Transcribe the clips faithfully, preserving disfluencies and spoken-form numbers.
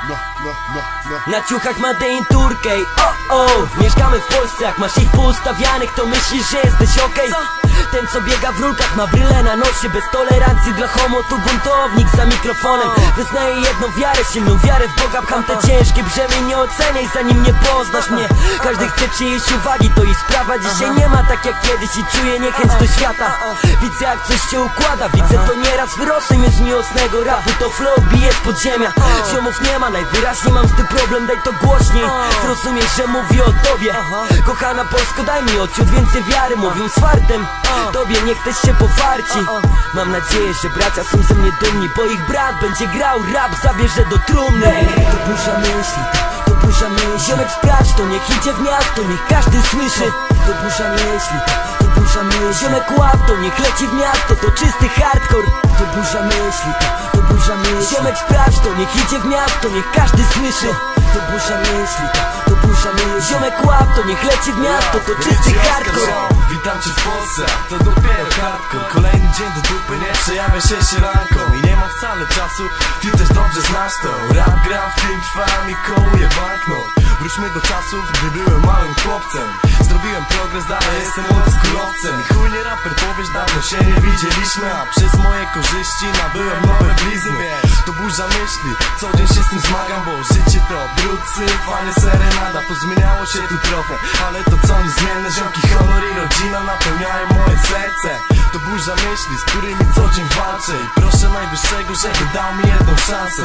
Na ciuchach Made in Turkey, o o mieszkamy w Polsce, jak masz ich poustawianych, to myślisz, że jesteś okej? Ten co biega w rulkach ma brylę na nosie, bez tolerancji dla homo, tu buntownik za mikrofonem. Wyznaję jedną wiarę, silną wiarę w Boga, pcham te ciężkie brzemię, nie oceniaj zanim nie poznasz mnie. Każdy chce czyjejś uwagi, to ich sprawa, dzisiaj nie ma tak jak kiedyś i czuję niechęć do świata. Widzę jak coś się układa, widzę to nieraz wyrosłem już z miłosnego rapu, to flow bije z podziemia. Ziomów nie ma, najwyraźniej mam z tym problem, daj to głośniej. Zrozumiesz, że mówię o tobie. Kochana Polsko, daj mi odciut więcej wiary, mówią z fartem. Tobie niech też się pofarci. Mam nadzieję, że bracia są ze mnie dumni, bo ich brat będzie grał rap, zabierze do trumny. To burza myśli, to, to burza myśli. Ziomek sprawdź to, niech idzie w miasto, niech każdy słyszy. To burza myśli, to, to burza myśli. Ziomek łap to, niech leci w miasto, to czysty hardcore. To burza myśli, to, to burza myśli. Ziomek sprawdź to, niech idzie w miasto, niech każdy słyszy. To burza myśli, to, to burza myśli. Ziomek łap to, niech leci w miasto, to czysty hardcore. Witam cię w Polsce, to dopiero hardcore. Kolejny dzień do dupy, nie przejawia się sielanką i nie mam wcale czasu, ty też dobrze znasz to. Rap gram, w tym trwam i kołuję banknot. Wróćmy do czasów, gdy byłem małym chłopcem. Zrobiłem progres, dalej jestem oldschoolowcem. I chuj nie raper powiesz, dawno się nie widzieliśmy, a przez moje korzyści nabyłem nowe blizny. To burza myśli, co dzień się z tym zmagam, bo życie to brudcy, fajne serenada. Pozmieniało się tu trochę, ale to co niezmienne, ziomki, honor i rodzina napełniają moje serce. To burza myśli, z którymi co dzień walczę i proszę Najwyższego, żeby dał mi jedną szansę.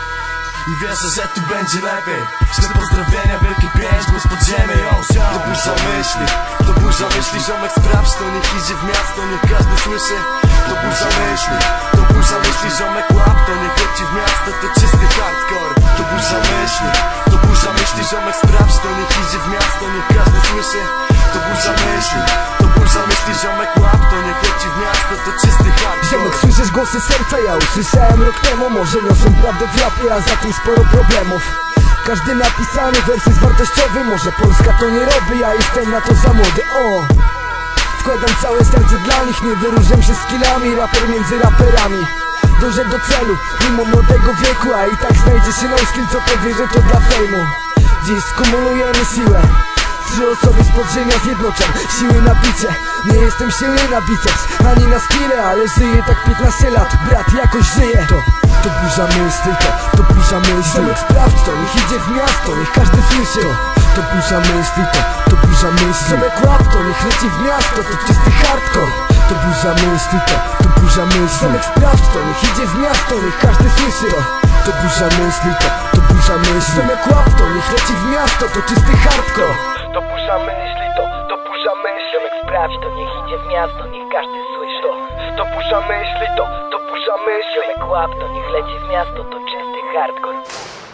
I wierzę, że tu będzie lepiej. Śle pozdrowienia, wielki pięć, głos podziemie. To burza myśli, to burza myśli. Ziomek sprawdź to, niech idzie w miasto, niech każdy słyszy. To burza myśli, to burza myśli. Ziomek łap to, niech leci w miasto, to czysty hardcore. To burza myśli, to burza myśli. Ziomek sprawdź to, niech idzie w miasto, niech każdy słyszy. To burza myśli, to burza myśli. Ziomek łap to, niech leci w miasto, to czysty hardcore. Ziomek, słyszysz głosy serca, ja usłyszałem rok temu. Może niosą prawdę w rapie, a za tym sporo problemów. Każdy napisany wers jest wartościowy. Może Polska to nie robi, ja jestem na to za młody. O, wkładam całe serce dla nich, nie wyróżniam się skillami. Raper między raperami, dążę do celu mimo młodego wieku, a i tak znajdzie się no skill, co powie, że to dla fejmu. Dziś skumulujemy siłę, trzy osoby z podziemia zjednoczą siły na bicie. Nie jestem silny na biceps, ani na skille, ale żyję tak piętnaście lat, brat jakoś żyje. To, to burza myśli, to, to burza myśli. Ziomek sprawdź to, niech idzie w miasto, niech każdy słyszy. To, to burza myśli, to, to burza myśli. Ziomek łap to, niech leci w miasto, to czysty hardcore. To burza myśli, to, to burza myśli. Ziomek sprawdź to, niech idzie w miasto, niech każdy słyszy. To, to burza myśli, to, to burza myśli. Ziomek łap to, niech leci w miasto, to czysty hardcore. To burza myśli, to, to burza myśli. Ziomek sprawdź to, niech idzie w miasto, niech każdy słyszy. To, to burza myśli, to, to burza myśli. Ziomek łap to, niech leci w miasto, to czysty hardcore.